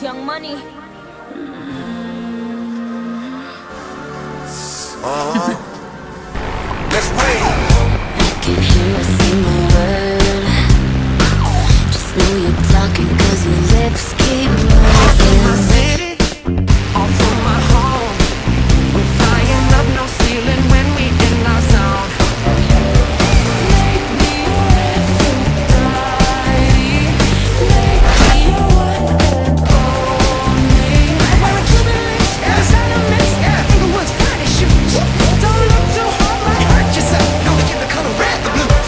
Young Money. Let's wait. I can't hear a single word. Just know you're talking 'cause your lips keep moving. My city, off from my home. We're flying up, no ceiling when we in our zone. Make me Aphrodite, make me hold me. We're jubilees, sentiments, Inglewood's finest shoes. Don't look too hard, might hurt yourself. No, we get the color red, the blue.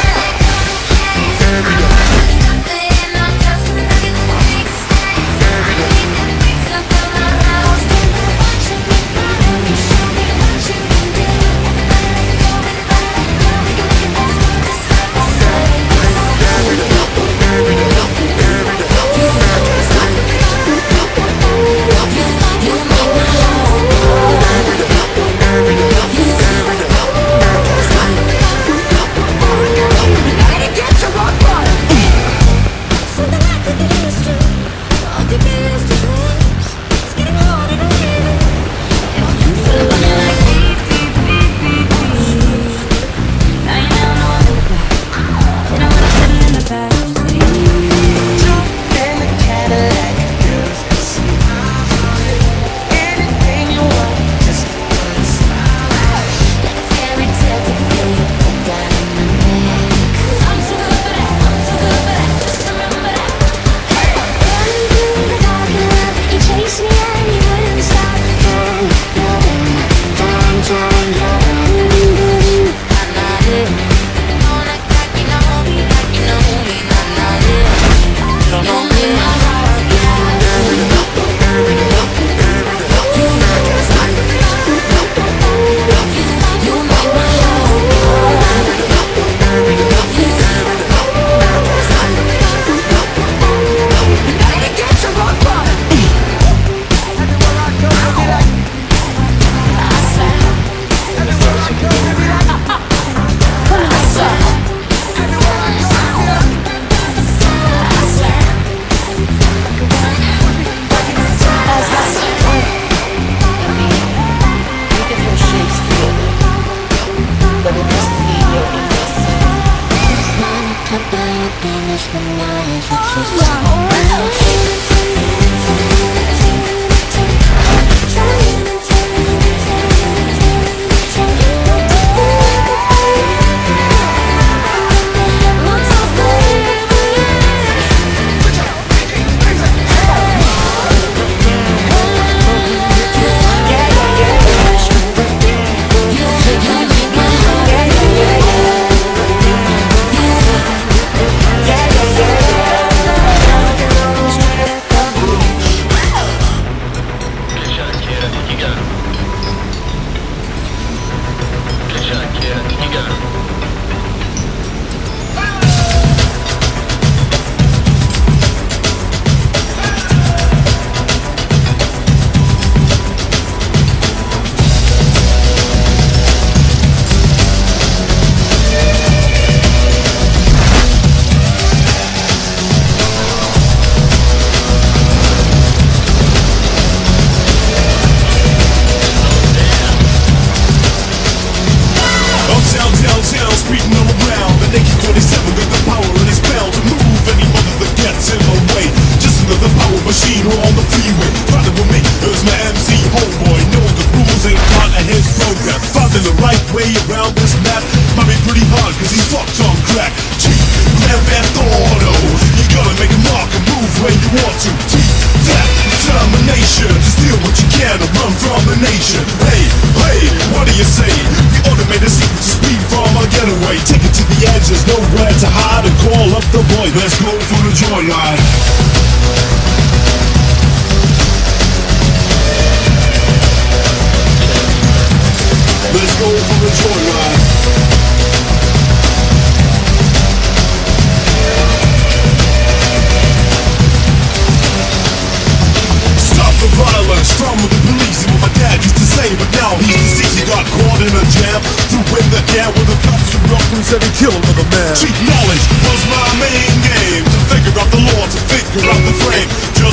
Said he killed another man. Cheap knowledge was my main game. To figure out the law, to figure out the frame. Just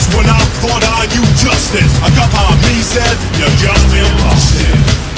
when I thought I knew justice. I got my me said, you're just impossible.